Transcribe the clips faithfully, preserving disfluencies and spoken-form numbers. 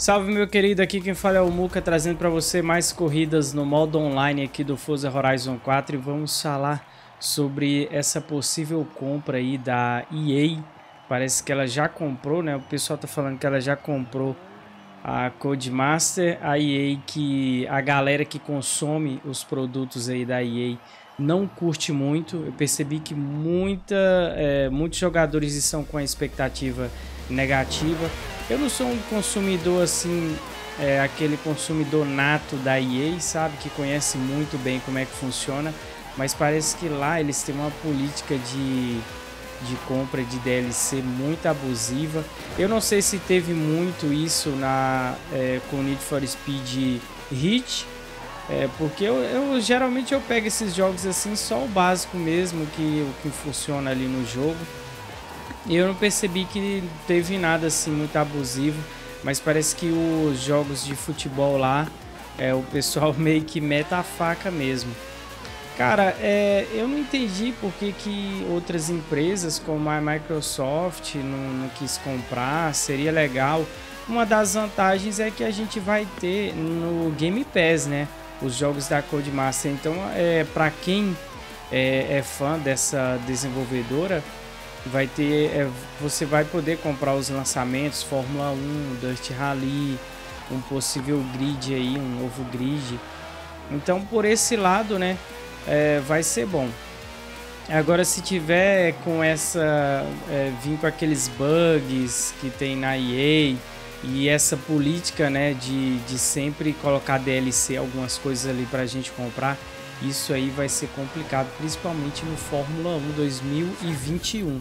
Salve, meu querido, aqui quem fala é o Muca, trazendo para você mais corridas no modo online aqui do Forza Horizon quatro, e vamos falar sobre essa possível compra aí da E A. Parece que ela já comprou, né? O pessoal tá falando que ela já comprou a Codemaster, a E A, que a galera que consome os produtos aí da E A não curte muito. Eu percebi que muita, é, muitos jogadores estão com a expectativa negativa. Eu não sou um consumidor assim, é, aquele consumidor nato da E A, sabe? Que conhece muito bem como é que funciona, mas parece que lá eles têm uma política de, de compra de D L C muito abusiva. Eu não sei se teve muito isso na, é, com Need for Speed Heat, é, porque eu, eu geralmente eu pego esses jogos assim, só o básico mesmo, que, o que funciona ali no jogo. Eu não percebi que teve nada assim muito abusivo, mas parece que os jogos de futebol lá, é, o pessoal meio que mete a faca mesmo. Cara, é, eu não entendi por que, que outras empresas como a Microsoft não, não quis comprar. Seria legal. Uma das vantagens é que a gente vai ter no Game Pass, né, os jogos da Codemaster. Então, é, para quem é, é fã dessa desenvolvedora, vai ter, é, você vai poder comprar os lançamentos Fórmula um, Dirt Rally, um possível grid aí, um novo grid. Então, por esse lado, né, é, vai ser bom. Agora, se tiver com essa, é, vir com aqueles bugs que tem na E A e essa política, né, de, de sempre colocar D L C, algumas coisas ali pra gente comprar, isso aí vai ser complicado, principalmente no Fórmula um dois mil e vinte e um.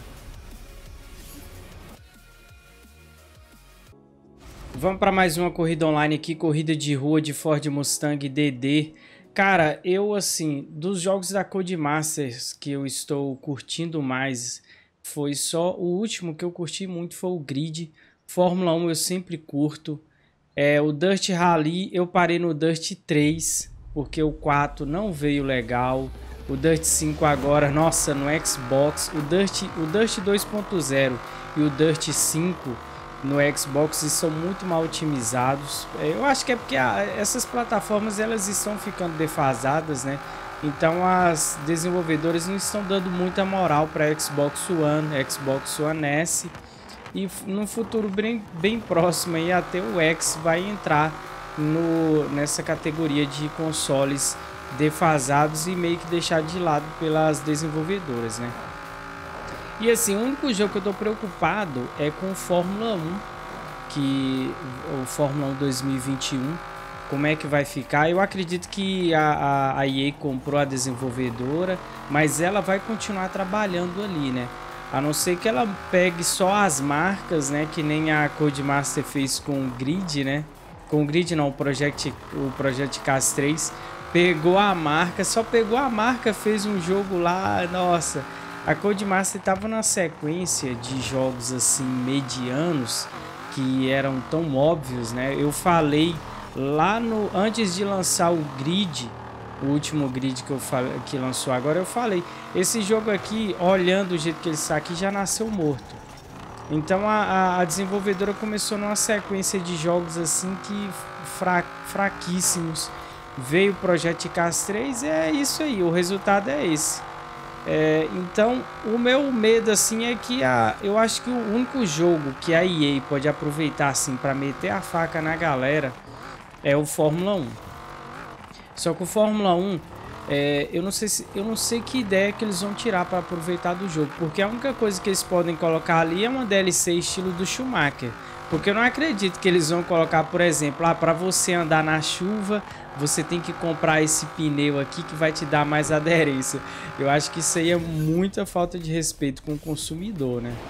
Vamos para mais uma corrida online aqui, corrida de rua de Ford Mustang D D. Cara, eu assim, dos jogos da Codemasters que eu estou curtindo mais, foi só o último que eu curti muito foi o Grid. Fórmula um eu sempre curto. É, o Dirt Rally eu parei no Dirt três, porque o quatro não veio legal. O Dirt cinco agora, nossa, no Xbox, o Dirt, o Dirt dois ponto zero e o Dirt cinco no Xbox são muito mal otimizados. Eu acho que é porque a, essas plataformas elas estão ficando defasadas, né? Então as desenvolvedoras não estão dando muita moral para Xbox One, Xbox One S, e no futuro bem, bem próximo aí até o X vai entrar no, nessa categoria de consoles defasados e meio que deixar de lado pelas desenvolvedoras, né? E assim, o único jogo que eu tô preocupado é com o Fórmula um, que o Fórmula um dois mil e vinte e um, como é que vai ficar. Eu acredito que a, a, a E A comprou a desenvolvedora, mas ela vai continuar trabalhando ali, né? A não ser que ela pegue só as marcas, né? Que nem a Codemaster fez com o Grid, né? Com o Grid não, o Project, o Project Cars três. Pegou a marca, só pegou a marca, fez um jogo lá, nossa... A Codemaster estava na sequência de jogos assim medianos que eram tão óbvios, né? Eu falei lá no antes de lançar o Grid, o último Grid que eu falei, que lançou agora, eu falei, esse jogo aqui, olhando o jeito que ele está aqui, já nasceu morto. Então a, a, a desenvolvedora começou numa sequência de jogos assim que fra, fraquíssimos. Veio o Project Cars três e é isso aí, o resultado é esse. É, então o meu medo assim é que a, eu acho que o único jogo que a E A pode aproveitar assim para meter a faca na galera é o Fórmula um. Só que o Fórmula um, é, eu não sei se, eu não sei que ideia que eles vão tirar para aproveitar do jogo, porque a única coisa que eles podem colocar ali é uma D L C estilo do Schumacher. Porque eu não acredito que eles vão colocar, por exemplo, ah, para você andar na chuva, você tem que comprar esse pneu aqui que vai te dar mais aderência. Eu acho que isso aí é muita falta de respeito com o consumidor, né?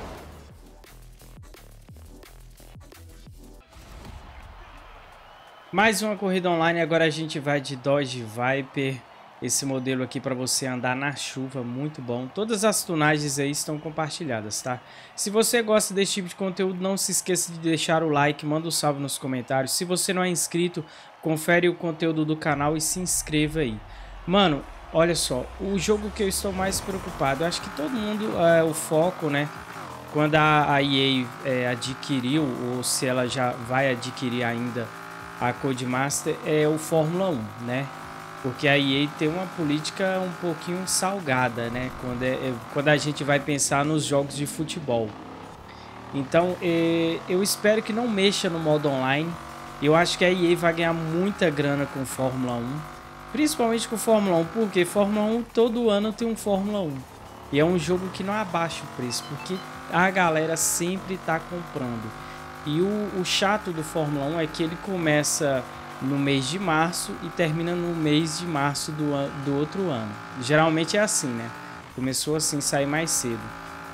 Mais uma corrida online, agora a gente vai de Dodge Viper. Esse modelo aqui para você andar na chuva, muito bom. Todas as tunagens aí estão compartilhadas, tá? Se você gosta desse tipo de conteúdo, não se esqueça de deixar o like, manda um salve nos comentários. Se você não é inscrito, confere o conteúdo do canal e se inscreva aí. Mano, olha só, o jogo que eu estou mais preocupado, eu acho que todo mundo, é, o foco, né, quando a, a E A é, adquiriu, ou se ela já vai adquirir ainda a Codemaster, é o Fórmula um, né? Porque a E A tem uma política um pouquinho salgada, né? Quando, é, é, quando a gente vai pensar nos jogos de futebol. Então, é, eu espero que não mexa no modo online. Eu acho que a E A vai ganhar muita grana com Fórmula um. Principalmente com Fórmula um, porque Fórmula um todo ano tem um Fórmula um. E é um jogo que não abaixa o preço, porque a galera sempre está comprando. E o, o chato do Fórmula um é que ele começa no mês de março e termina no mês de março do, do outro ano. Geralmente é assim, né? Começou assim, sai mais cedo.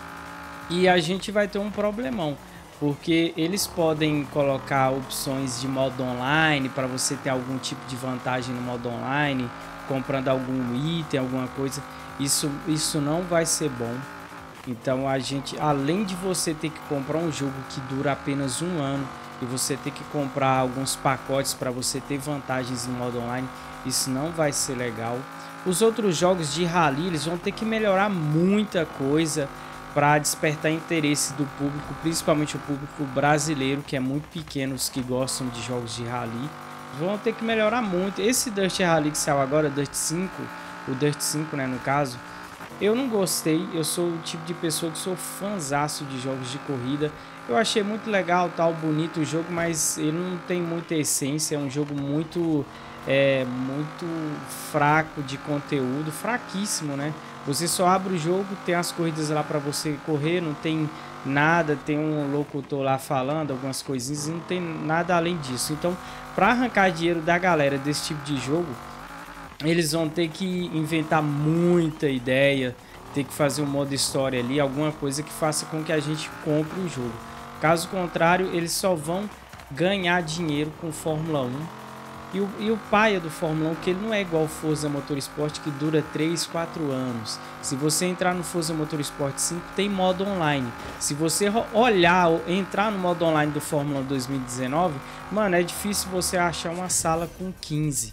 E a gente vai ter um problemão, porque eles podem colocar opções de modo online para você ter algum tipo de vantagem no modo online, comprando algum item, alguma coisa. Isso, isso não vai ser bom. Então a gente, além de você ter que comprar um jogo que dura apenas um ano e você ter que comprar alguns pacotes para você ter vantagens no modo online, isso não vai ser legal. Os outros jogos de rally, eles vão ter que melhorar muita coisa para despertar interesse do público, principalmente o público brasileiro, que é muito pequeno, os que gostam de jogos de rally. Vão ter que melhorar muito. Esse Dirt Rally que saiu agora, Dirt cinco, o Dirt cinco, né, no caso, eu não gostei. Eu sou o tipo de pessoa que sou fãzaço de jogos de corrida. Eu achei muito legal, tal, bonito o jogo, mas ele não tem muita essência. É um jogo muito, é, muito fraco de conteúdo, fraquíssimo, né? Você só abre o jogo, tem as corridas lá para você correr, não tem nada, tem um locutor lá falando algumas coisinhas, não tem nada além disso. Então, para arrancar dinheiro da galera desse tipo de jogo, eles vão ter que inventar muita ideia, ter que fazer um modo história ali, alguma coisa que faça com que a gente compre o jogo. Caso contrário, eles só vão ganhar dinheiro com Fórmula um. E o, e o paia do Fórmula um, que ele não é igual o Forza Motorsport, que dura três, quatro anos. Se você entrar no Forza Motorsport cinco, tem modo online. Se você olhar, entrar no modo online do Fórmula dois mil e dezenove, mano, é difícil você achar uma sala com quinze.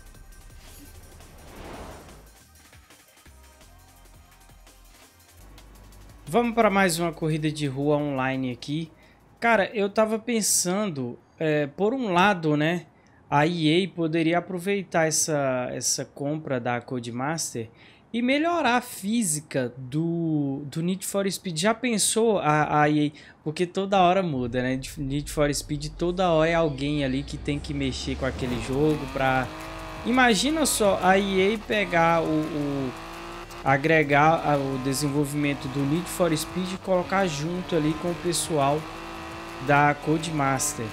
Vamos para mais uma corrida de rua online aqui. Cara, eu tava pensando, é, por um lado, né, a E A poderia aproveitar essa, essa compra da Codemaster e melhorar a física do, do Need for Speed. Já pensou a, a E A? Porque toda hora muda, né? Need for Speed, toda hora é alguém ali que tem que mexer com aquele jogo pra... Imagina só a E A pegar o... o agregar o desenvolvimento do Need for Speed e colocar junto ali com o pessoal da Codemaster.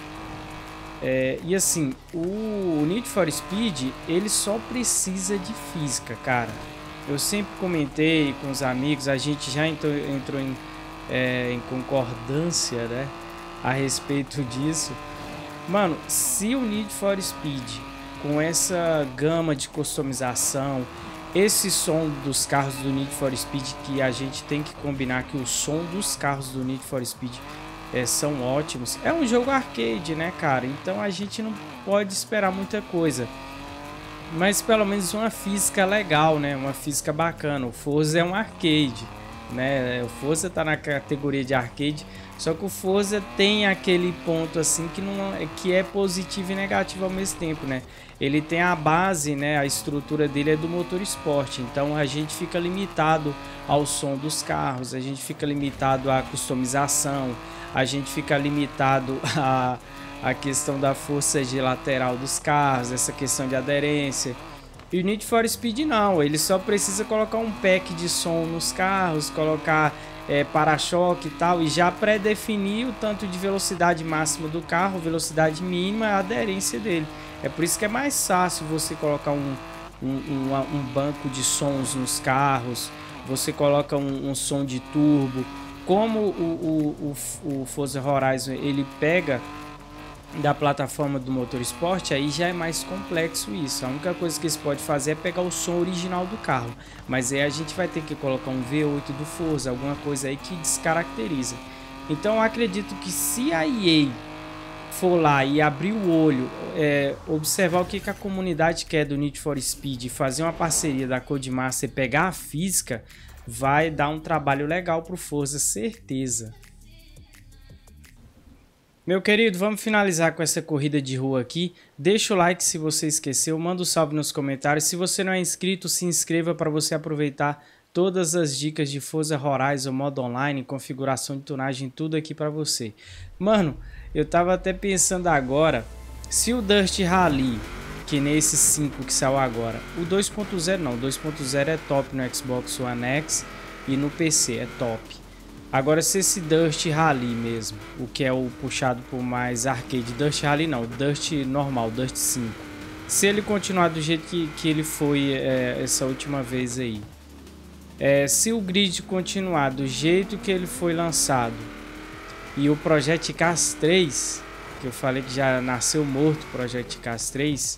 É, e assim, o Need for Speed, ele só precisa de física, cara. Eu sempre comentei com os amigos, a gente já entrou, entrou em, é, em concordância, né, a respeito disso. Mano, se o Need for Speed, com essa gama de customização, esse som dos carros do Need for Speed, que a gente tem que combinar que o som dos carros do Need for Speed é, são ótimos. É um jogo arcade, né, cara? Então a gente não pode esperar muita coisa. Mas pelo menos uma física legal, né? Uma física bacana. O Forza é um arcade, né? O Forza tá na categoria de arcade. Só que o Forza tem aquele ponto assim que, não, que é positivo e negativo ao mesmo tempo, né? Ele tem a base, né? A estrutura dele é do motor esporte. Então a gente fica limitado ao som dos carros, a gente fica limitado à customização, a gente fica limitado a, a questão da força de lateral dos carros, essa questão de aderência. E o Need for Speed não, ele só precisa colocar um pack de som nos carros, colocar é, para-choque e tal, e já pré-definir o tanto de velocidade máxima do carro, velocidade mínima, a aderência dele. É por isso que é mais fácil você colocar um, um, um, um banco de sons nos carros, você coloca um, um som de turbo. Como o, o, o, o Forza Horizon ele pega da plataforma do Motorsport, aí já é mais complexo isso. A única coisa que você pode fazer é pegar o som original do carro, mas aí a gente vai ter que colocar um V oito do Forza, alguma coisa aí que descaracteriza. Então eu acredito que se a E A for lá e abrir o olho, é, observar o que, que a comunidade quer do Need for Speed, fazer uma parceria da Codemaster e pegar a física, vai dar um trabalho legal pro Forza, certeza. Meu querido, vamos finalizar com essa corrida de rua aqui. Deixa o like se você esqueceu, manda um salve nos comentários. Se você não é inscrito, se inscreva para você aproveitar todas as dicas de Forza Horizon, modo online, configuração de tunagem, tudo aqui para você. Mano, eu tava até pensando agora, se o Dust Rally, que nesse cinco que saiu agora, o dois ponto zero não, o dois ponto zero é top no Xbox One X e no P C é top. Agora, se esse Dust Rally mesmo, o que é o puxado por mais arcade, Dust Rally não, Dust normal, Dust cinco, se ele continuar do jeito que, que ele foi é, essa última vez aí, é, se o grid continuar do jeito que ele foi lançado e o Project Cars três, que eu falei que já nasceu morto, Project Cars três,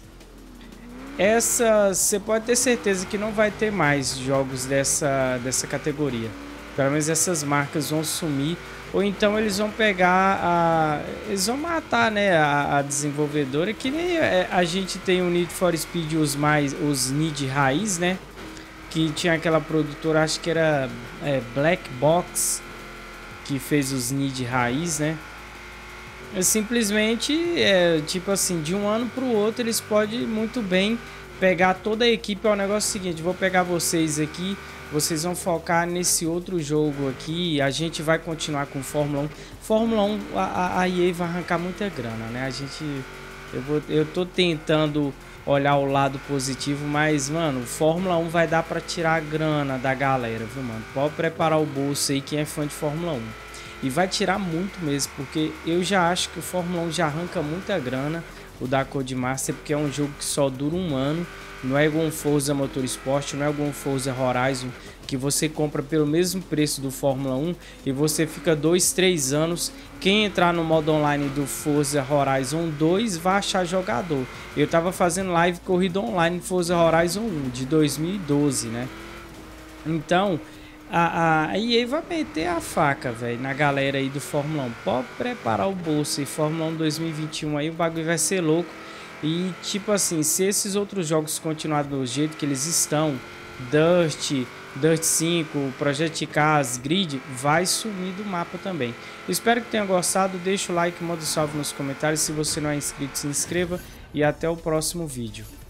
essa você pode ter certeza que não vai ter mais jogos dessa, dessa categoria. Pelo menos essas marcas vão sumir, ou então eles vão pegar a, eles vão matar, né, a, a desenvolvedora, que nem a gente tem o Need for Speed, os mais, os Need raiz, né, que tinha aquela produtora, acho que era é, Black Box, que fez os Need raiz, né. É simplesmente é, tipo assim, de um ano para o outro eles podem muito bem pegar toda a equipe. É o negócio seguinte, vou pegar vocês aqui, vocês vão focar nesse outro jogo aqui, a gente vai continuar com Fórmula um. Fórmula um, a, a E A vai arrancar muita grana, né? A gente, eu, vou, eu tô tentando olhar o lado positivo, mas, mano, Fórmula um vai dar pra tirar a grana da galera, viu, mano? Pode preparar o bolso aí, quem é fã de Fórmula um. E vai tirar muito mesmo, porque eu já acho que o Fórmula um já arranca muita grana, o da Codemaster, porque é um jogo que só dura um ano. Não é igual um Forza Motorsport, não é igual um Forza Horizon, que você compra pelo mesmo preço do Fórmula um e você fica dois, três anos. Quem entrar no modo online do Forza Horizon dois vai achar jogador. Eu tava fazendo live corrida online Forza Horizon um de dois mil e doze, né? Então, a, a E A vai meter a faca, velho, na galera aí do Fórmula um. Pode preparar o bolso e Fórmula um dois mil e vinte e um aí, o bagulho vai ser louco. E tipo assim, se esses outros jogos continuarem do jeito que eles estão, Dust, Dust cinco, Project Cars, Grid, vai sumir do mapa também. Espero que tenha gostado, deixa o like, manda um salve nos comentários. Se você não é inscrito, se inscreva e até o próximo vídeo.